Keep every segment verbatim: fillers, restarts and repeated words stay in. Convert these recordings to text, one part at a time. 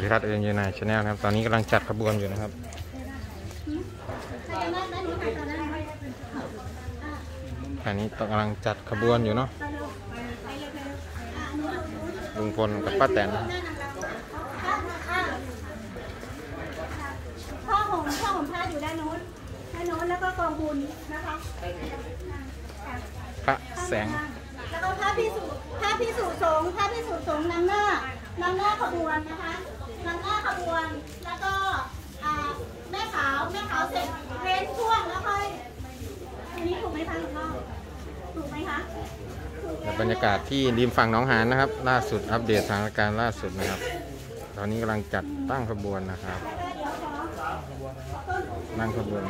วัสดีครับเอ็นยูไนชาแนลนะครับตอนนี้กำลังจัดขบวนอยู่นะครับอันนี้กำลังจัดขบวนอยู่เนาะลุงพลกับป้าแตนพ่อห่มพ่อห่มผ้าอยู่ด้านโน้นด้านโน้นแล้วก็กองบุญนะคะพระแสงแล้วก็พระพิสุพระพิสุสงฆ์พระพิสุสงฆ์นางหน้านางหน้าขบวนนะคะนางหน้าขบวนแล้วก็แม่ขาวแม่ขาวเสร็จเว้นช่วงแล้วค่อยอันนี้ถูกไหมคะหลวงพ่อถูกไหมคะบรรยากาศที่ริมฝั่งหนองหานนะครับล่าสุดอัปเดตสถานการณ์ล่าสุดนะครับตอนนี้กำลังจัดตั้งขบวนนะครับนั่งขบวน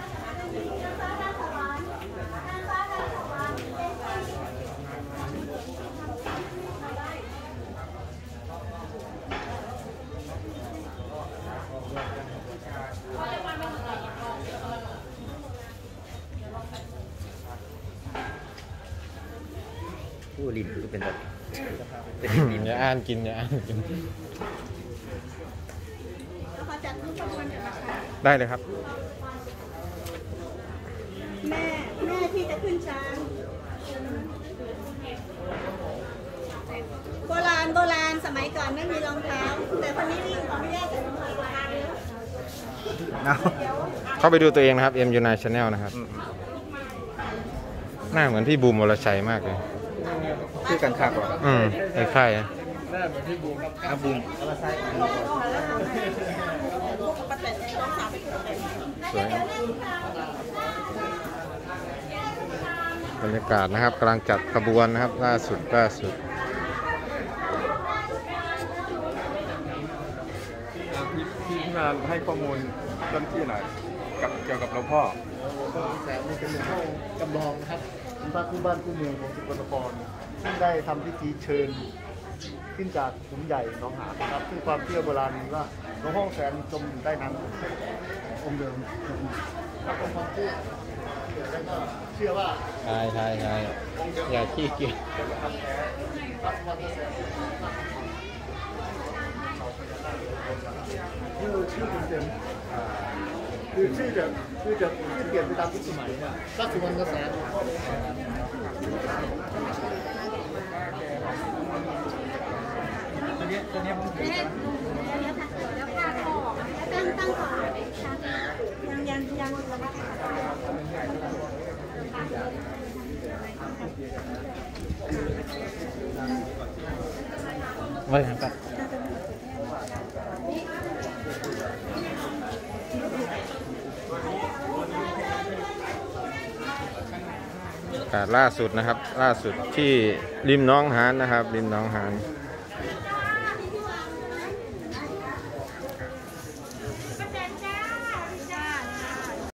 ผู้ริมก็เป็นแบบอย่าอ่านกินอย่าอ่านกินได้เลยครับแม่แม่ที่จะขึ้นช้างโบราณโบราณสมัยก่อนไม่มีรองเท้าแต่คนนี้วิ่งขออนุญาตใส่รองเท้าเข้าไปดูตัวเองนะครับ เอ็ม ยู ไน Channel นะครับหน้าเหมือนพี่บูมวรชัยมากเลยชื่อกันคักกว่าอืมคล้ายๆอ่ะหน้าเหมือนพี่บูมครับบูมสวยบรรยากาศนะครับกำลังจัดขบวนนะครับล่าสุดล่าสุดที่มาให้ข้อมูลเริ่มที่หน่อยกับเกี่ยวกับหลวงพ่อแสนนี่เป็นหลวงพ่อจำลองครับเป็นพระคู่บ้านคู่เมืองของสกลนครซึ่งได้ทำพิธีเชิญขึ้นจากขุมใหญ่หนองหานนะครับซึ่งความเชื่อโบราณว่าหลวงพ่อแสนจมอยู่ใต้น้ำองค์เดิมครับความเชื่อแล้วก็เชื่อว่าใช่ใช่ใช่อย่าขี้เกียจชื่อชื่อเต็มคือชื่อจะชื่อจะชื่อเปลี่ยนไปตามยุคสมัยเนี่ยก็สุวรรณกษัตริย์ตัวนี้ตัวนี้ผมถือแล้วผ้าคอตั้งตั้งก่อนยังยังยังไว้ครับการล่าสุดนะครับล่าสุดที่ริมหนองหานนะครับริมหนองหาน